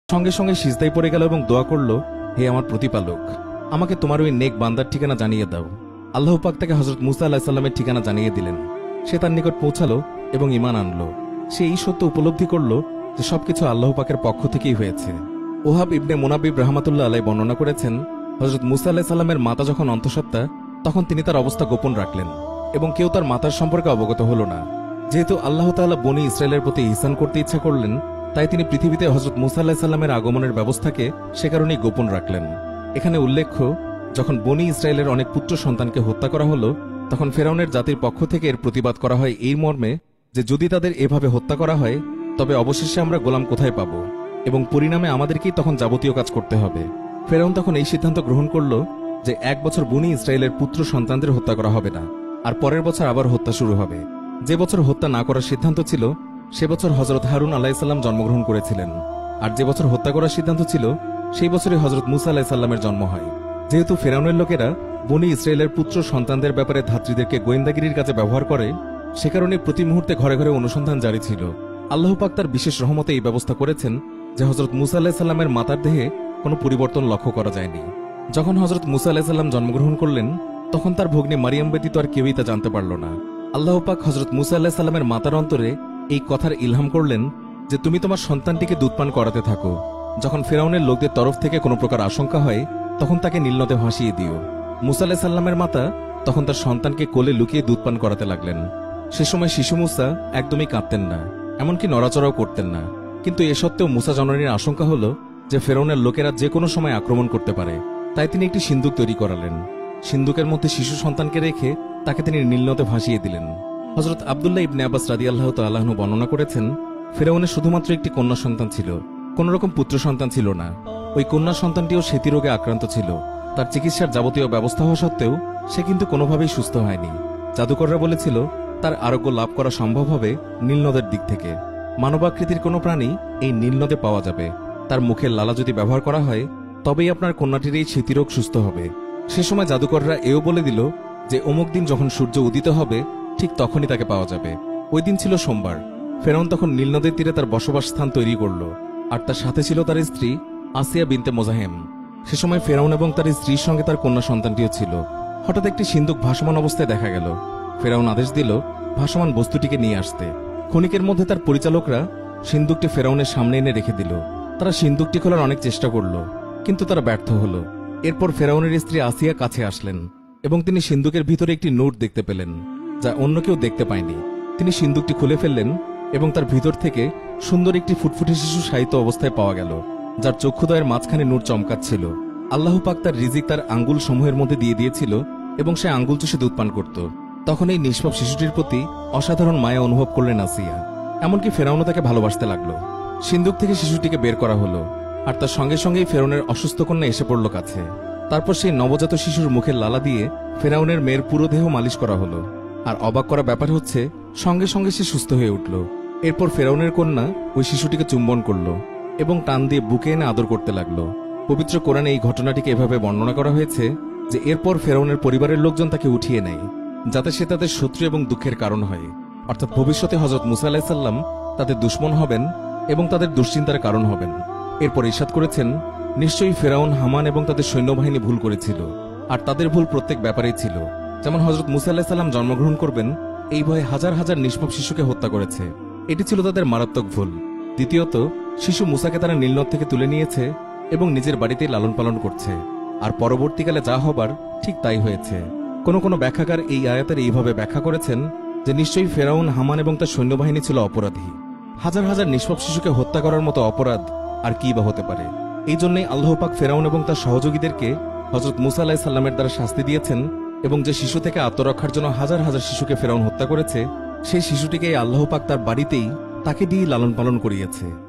সঙ্গে সঙ্গে সিজদায় পড়ে গেল এবং দোয়া করল, হে আমার প্রতিপালক, আমাকে তোমার ওই নেক বান্দার ঠিকানা জানিয়ে দাও। আল্লাহ পাক তাকে হযরত মুসা আলাইহিস সালামের ঠিকানা জানিয়ে দিলেন। সে তার নিকট পৌঁছালো এবং ঈমান আনল। সে এই সত্য উপলব্ধি করল যে সবকিছু আল্লাহ পাকের পক্ষ থেকেই হয়েছে। ওহাব ইবনে মুনাব্বিব রাহমাতুল্লাহ আলাইহি বর্ণনা করেছেন, হযরত মুসা আলাইহিস সালামের মাতা যখন অন্তঃসত্ত্বা, তখন তিনি তার অবস্থা গোপন রাখলেন এবং কেউ তার মাতার সম্পর্কে অবগত হল না। যেহেতু আল্লাহ তাআলা বনী ইসরায়েলের প্রতি ইহসান করতে ইচ্ছা করলেন, তাই তিনি পৃথিবীতে হযরত মুসা আলাইহিস সালামের আগমনের ব্যবস্থাকে সে কারণেই গোপন রাখলেন। এখানে উল্লেখ্য, যখন বনী ইসরায়েলের অনেক পুত্র সন্তানকে হত্যা করা হলো, তখন ফেরাউনের জাতির পক্ষ থেকে এর প্রতিবাদ করা হয় এই মর্মে যে যদি তাদের এভাবে হত্যা করা হয় তবে অবশেষে আমরা গোলাম কোথায় পাব এবং পরিণামে আমাদেরকেই তখন যাবতীয় কাজ করতে হবে। ফেরাউন তখন এই সিদ্ধান্ত গ্রহণ করল যে 1 বছর বনী ইসরায়েলের পুত্র সন্তানদের হত্যা করা হবে না, আর পরের বছর আবার হত্যা শুরু হবে। যে বছর হত্যা না করার সিদ্ধান্ত ছিল সে বছর হযরত হারুন আলাইহিস সালাম জন্মগ্রহণ করেছিলেন, আর যে বছর হত্যা করার সিদ্ধান্ত ছিল সেই বছরই হযরত মুসা আলাইহিস সালামের জন্ম হয়। যেহেতু ফেরাউনের লোকেরা বনী ইসরায়েলের পুত্র সন্তানদের ব্যাপারে ধাত্রীদেরকে গোয়েন্দাগিরির কাজে ব্যবহার করে, সে কারণে প্রতি মুহূর্তে ঘরে ঘরে অনুসন্ধান জারি ছিল। আল্লাহ পাক তার বিশেষ রহমতে এই ব্যবস্থা করেছেন যে হযরত মুসা আলাইহিস সালামের মাতার দেহে কোনো পরিবর্তন লক্ষ্য করা যায়নি। যখন হযরত মুসা আলাইহিস সালাম জন্মগ্রহণ করলেন, তখন তার ভগ্নী মারিয়াম ব্যতীত আর কেউই তা জানতে পারল না। আল্লাহ পাক হযরত মুসা আলাইহিস সালামের মাতার অন্তরে এই কথার ইলহাম করলেন যে তুমি তোমার সন্তানটিকে দুধপান করাতে থাকো। যখন ফেরাউনের লোকদের তরফ থেকে কোনো প্রকার আশঙ্কা হয়, তখন তাকে নীল নদে ভাসিয়ে দিও। মুসা আলাইহিস সালামের মাতা তখন তার সন্তানকে কোলে লুকিয়ে দুধপান করাতে লাগলেন। সে সময় শিশু মুসা একদমই কাঁদতেন না, এমনকি নড়াচড়াও করতেন না। কিন্তু এ সত্ত্বেও মুসা জননীর আশঙ্কা হল যে ফেরাউনের লোকেরা যে কোনো সময় আক্রমণ করতে পারে, তাই তিনি একটি সিন্দুক তৈরি করালেন। সিন্দুকের মধ্যে শিশু সন্তানকে রেখে তাকে তিনি নীল নদে ভাসিয়ে দিলেন। হযরত আব্দুল্লাহ ইবনে আব্বাস রাদিয়াল্লাহু তাআলা আনহু বর্ণনা করেছেন, ফেরাউনের শুধুমাত্র একটি কন্যা সন্তান ছিল, কোন রকম পুত্র সন্তান ছিল না। ওই কন্যা সন্তানটিও সেতী রোগে আক্রান্ত ছিল। তার চিকিৎসার যাবতীয় ব্যবস্থা হওয়া সত্ত্বেও সে কিন্তু কোনোভাবেই সুস্থ হয়নি। জাদুকররা বলেছিল তার আরোগ্য লাভ করা সম্ভব হবে নীল নদের দিক থেকে। মানবাকৃতির কোনো প্রাণী এই নীল নদে পাওয়া যাবে, তার মুখের লালা যদি ব্যবহার করা হয় তবেই আপনার কন্যাটির এই স্মৃতিরোগ সুস্থ হবে। সে সময় জাদুকররা এও বলে দিল যে অমুক দিন যখন সূর্য উদিত হবে ঠিক তখনই তাকে পাওয়া যাবে। ওই দিন ছিল সোমবার। ফেরাউন তখন নীল নদের তীরে তার বসবাস স্থান তৈরি করল, আর তার সাথে ছিল তার স্ত্রী আসিয়া বিনতে মোজাহেম। সে সময় ফেরাউন এবং তার স্ত্রীর সঙ্গে তার কন্যা সন্তানটিও ছিল। হঠাৎ একটি সিন্দুক ভাসমান অবস্থায় দেখা গেল। ফেরাউন আদেশ দিল ভাসমান বস্তুটিকে নিয়ে আসতে। ক্ষণিকের মধ্যে তার পরিচালকরা সিন্দুকটি ফেরাউনের সামনে এনে রেখে দিল। তারা সিন্দুকটি খোলার অনেক চেষ্টা করল, কিন্তু তারা ব্যর্থ হল। এরপর ফেরাউনের স্ত্রী আসিয়া কাছে আসলেন এবং তিনি সিন্দুকের ভিতরে একটি নোট দেখতে পেলেন, যা অন্য কেউ দেখতে পায়নি। তিনি সিন্দুকটি খুলে ফেললেন এবং তার ভিতর থেকে সুন্দর একটি ফুটফুটে শিশু শায়িত অবস্থায় পাওয়া গেল, যার চক্ষুদয়ের মাঝখানে নূর চমকাচ্ছিল। আল্লাহ পাক তার রিজিক তার আঙ্গুল সমূহের মধ্যে দিয়ে দিয়েছিল এবং সে আঙ্গুল চুষে দুধ পান করত। তখন এই নিষ্পাপ শিশুটির প্রতি অসাধারণ মায়া অনুভব করলেন আসিয়া। এমনকি ফেরাউনও তাকে ভালোবাসতে লাগলো। সিন্দুক থেকে শিশুটিকে বের করা হলো, আর তার সঙ্গে সঙ্গেই ফেরাউনের অসুস্থ কন্যা এসে পড়ল কাছে। তারপর সেই নবজাত শিশুর মুখের লালা দিয়ে ফেরাউনের মেয়ের পুরো দেহ মালিশ করা হলো। আর অবাক করা ব্যাপার হচ্ছে, সঙ্গে সঙ্গে সে সুস্থ হয়ে উঠল। এরপর ফেরাউনের কন্যা ওই শিশুটিকে চুম্বন করল এবং টান দিয়ে বুকে এনে আদর করতে লাগলো। পবিত্র কোরআনে এই ঘটনাটিকে এভাবে বর্ণনা করা হয়েছে যে এরপর ফেরাউনের পরিবারের লোকজন তাকে উঠিয়ে নেয়, যাতে সে তাদের শত্রু এবং দুঃখের কারণ হয়। অর্থাৎ ভবিষ্যতে হযরত মুসা আলাইহিস সালাম তাদের দুশমন হবেন এবং তাদের দুশ্চিন্তার কারণ হবেন। এরপর ইরশাদ করেছেন, নিশ্চয়ই ফেরাউন, হামান এবং তাদের সৈন্যবাহিনী ভুল করেছিল, আর তাদের ভুল প্রত্যেক ব্যাপারেই ছিল। যেমন হযরত মুসা আলাইহিস সালাম জন্মগ্রহণ করবেন এই ভয়ে হাজার হাজার নিষ্পাপ শিশুকে হত্যা করেছে। এটি ছিল তাদের মারাত্মক ভুল। দ্বিতীয়ত, শিশু মুসাকে তারা নীলনদ থেকে তুলে নিয়েছে এবং নিজের বাড়িতেই লালন পালন করছে, আর পরবর্তীকালে যা হবার ঠিক তাই হয়েছে। কোনো ব্যাখ্যাকার এই আয়াতের এইভাবে ব্যাখ্যা করেছেন যে নিশ্চয়ই ফেরাউন, হামান এবং তার সৈন্যবাহিনী ছিল অপরাধী। হাজার হাজার নিষ্পাপ শিশুকে হত্যা করার মতো অপরাধ আর কি বা হতে পারে। এই জন্যই আল্লাহ পাক ফেরাউন এবং তার সহযোগীদেরকে হযরত মুসা আলাইহিস সালামের দ্বারা শাস্তি দিয়েছেন, এবং যে শিশু থেকে আত্মরক্ষার জন্য হাজার হাজার শিশুকে ফেরাউন হত্যা করেছে, সেই শিশুটিকে আল্লাহ পাক তার বাড়িতেই তাকে দিয়ে লালন পালন করিয়েছে।